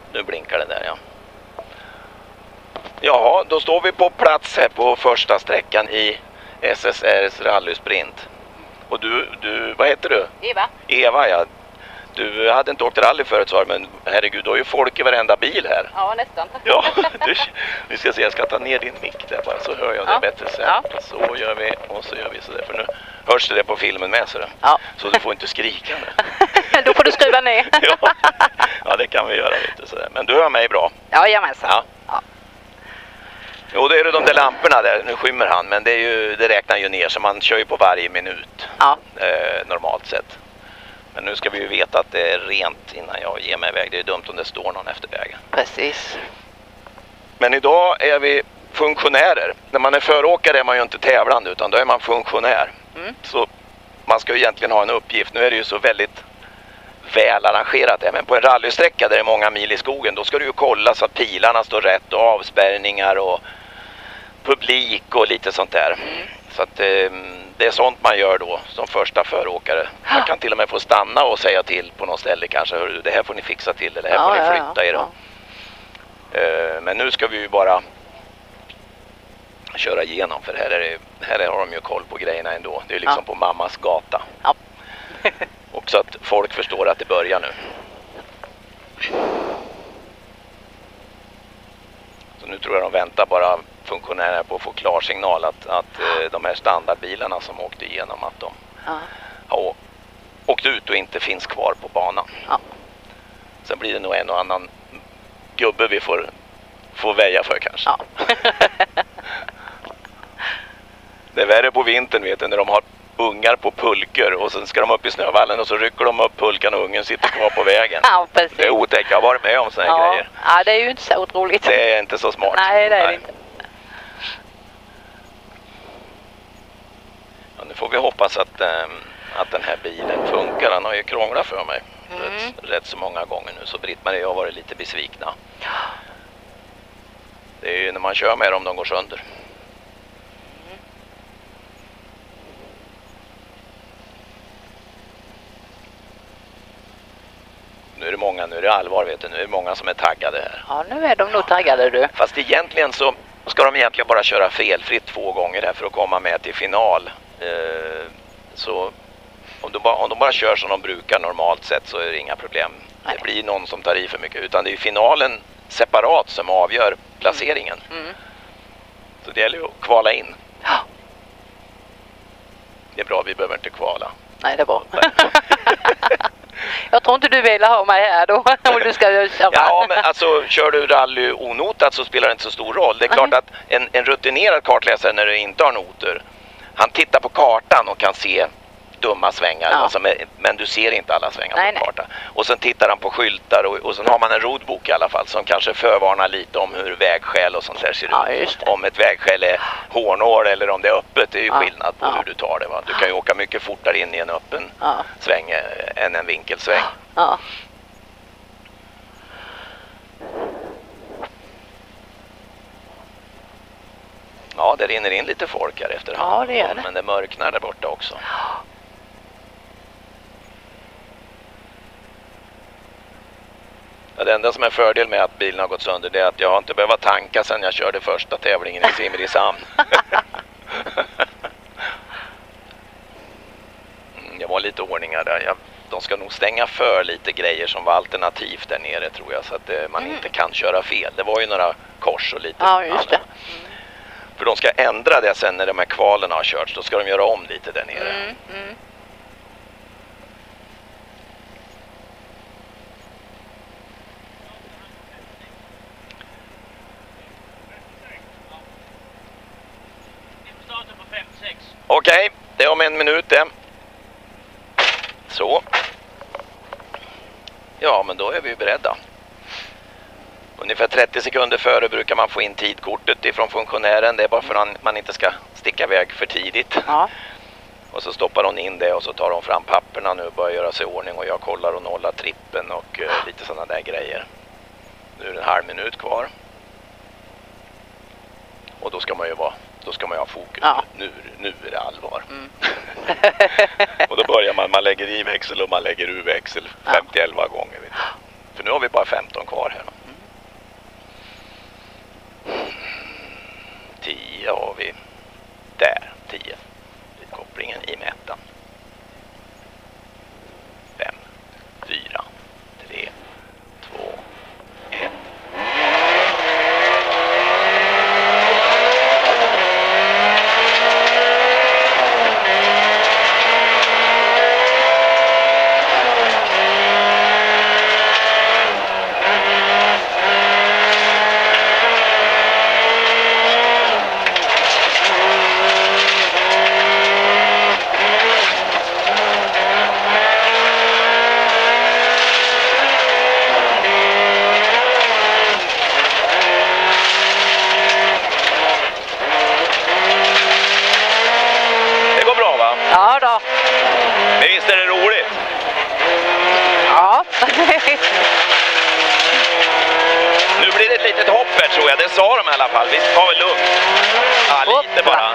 Nu blinkar det där, ja. Jaha, då står vi på plats här på första sträckan i SSRs rallysprint. Och du, vad heter du? Eva. Eva, ja. Du hade inte åkt rally förut, sa du, men herregud, du har ju folk i varenda bil här. Ja, nästan. Ja, vi ska se, jag ska ta ner din mick där bara, så hör jag det bättre sen. Ja. Så gör vi, och så gör vi så där, för nu hörs det på filmen med så där. Ja. Så du får inte skrika nu. Då får du skruva ner. Ja, det kan vi göra lite sådär. Men du hör mig bra. Jajamensan. Ja. Ja. Jo, det är de där lamporna där, nu skymmer han, men det räknar ju ner, så man kör ju på varje minut. Ja. Normalt sett. Men nu ska vi ju veta att det är rent innan jag ger mig iväg. Det är dumt om det står någon efter vägen. Precis. Men idag är vi funktionärer. När man är föråkare är man ju inte tävlande, utan då är man funktionär. Så man ska ju egentligen ha en uppgift. Nu är det ju så väldigt väl arrangerat. Men på en rallysträcka där det är många mil i skogen, då ska du ju kolla så att pilarna står rätt och avspärrningar och publik och lite sånt där. Så att det är sånt man gör då som första föråkare. Man kan till och med få stanna och säga till på något ställe kanske, hör, det här får ni fixa till, eller det här får ni flytta er. Men nu ska vi ju bara köra igenom, för här har de ju koll på grejerna ändå. Det är liksom på mammas gata. Ja. Och så att folk förstår att det börjar nu. Så nu tror jag de väntar bara funktionärer på att få klarsignal att de här standardbilarna som åkte igenom, att de har åkt ut och inte finns kvar på banan. Ja. Sen blir det nog en och annan gubbe vi får väja för kanske. Ja. Det är värre på vintern, vet du, när de har ungar på pulker och sen ska de upp i snövallen och så rycker de upp pulkan och ungen sitter kvar på vägen. Ja, precis. Det är otäckt, jag har varit med om såna här grejer. Ja, det är ju inte så otroligt. Det är inte så smart. Nej, det är det inte. Ja, nu får vi hoppas att den här bilen funkar. Han har ju krånglat för mig rätt så många gånger nu, så Britt-Marie har varit lite besvikna. Det är ju när man kör med dem de går sönder. Nu är det allvar, vet du. Nu är det många som är taggade här. Ja, nu är de nog taggade, du. Fast egentligen så ska de egentligen bara köra felfritt 2 gånger här för att komma med till final. Så om de bara kör som de brukar normalt sett så är det inga problem. Nej. Det blir någon som tar i för mycket. Utan det är finalen separat som avgör placeringen. Så det gäller ju att kvala in. Ja. Det är bra, vi behöver inte kvala. Nej, det är bra. Jag tror inte du vill ha mig här då, om du ska köra. Ja, men alltså kör du rally onotat så spelar det inte så stor roll. Det är klart att en rutinerad kartläsare när du inte har noter, han tittar på kartan och kan se dumma svängar, alltså, men du ser inte alla svängar på kartan. Och sen tittar han på skyltar och sen har man en roadbook i alla fall som kanske förvarnar lite om hur vägskäl och sånt där ser ut. Om ett vägskäl är hårnår eller om det är öppet, det är ju skillnad på hur du tar det. Va? Du kan ju åka mycket fortare in i en öppen sväng än en vinkelsväng. Ja. Ja, det rinner in lite folk här efterhand. Ja, det gör det. Men det mörknar där borta också. Ja, det enda som är fördel med att bilen har gått sönder, det är att jag har inte behövt tanka sedan jag körde första tävlingen i Simrishamn. Jag var lite ordningar där. De ska nog stänga för lite grejer som var alternativt där nere, tror jag, så att man inte kan köra fel. Det var ju några kors och lite. Ja, just det. För de ska ändra det sen när de här kvalen har körts. Då ska de göra om lite där nere. Okej, det är om 1 minut det. Så. Ja, men då är vi beredda. Ungefär 30 sekunder före brukar man få in tidkortet ifrån funktionären. Det är bara för att man inte ska sticka iväg för tidigt. Ja. Och så stoppar hon in det och så tar hon fram papperna nu och börjar göra sig i ordning. Och jag kollar och nollar trippen och lite sådana där grejer. Nu är det en halv minut kvar. Och då ska man ju ha fokus. Ja. Nu är det allvar. Och då börjar man lägger i växel och man lägger ur växel 50-11 gånger. Vet du. För nu har vi bara 15 kvar här. tror jag. Det sa de i alla fall. Vi tar väl lugnt. Ja, lite bara.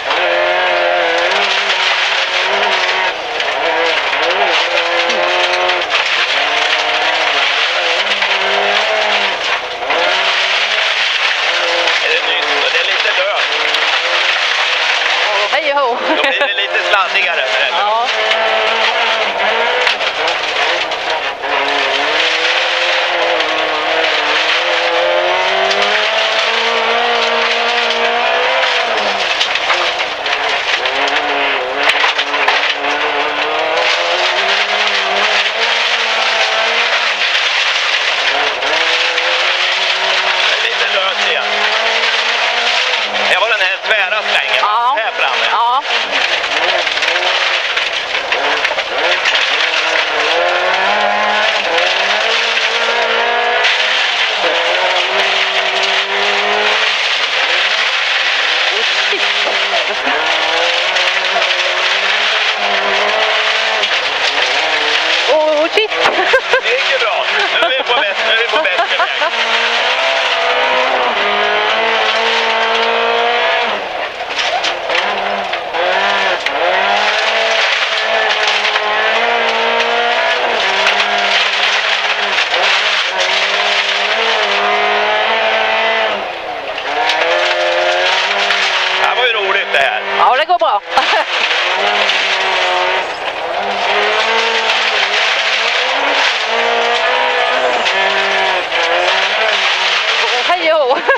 Det är lite löst. Hej och hå. Då blir det lite sladdigare. Ja. Det var den här tvära svängen, Ja. här framme. Ja. Oh shit! Det gick ju bra. Nu är vi på bättre väg. Det här var ju roligt det här. Ja, det går bra. Hej och hå.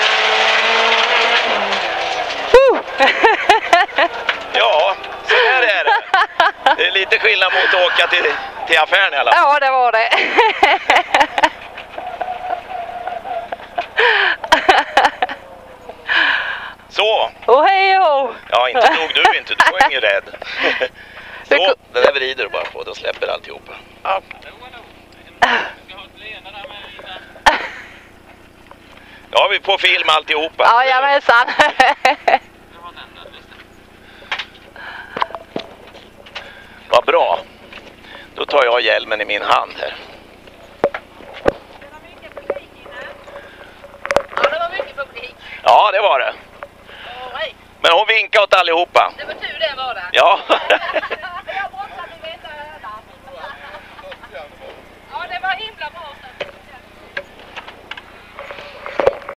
Ja, så här är det. Det är lite skillnad mot att åka till affären i alla fall. Ja, det var det. Så. Och hej och hå. Ja, inte dog du inte. Du var ingen rädd. Så, den där vrider du bara på. Då släpper alltihopa. Ja. Ja, vi får film alltihopa. Ja, jamensan. Vad bra. Då tar jag hjälmen i min hand här. Ja, det var mycket publik. Ja, det var det. Men hon vinkade åt allihopa. Det var tur det var det. Ja.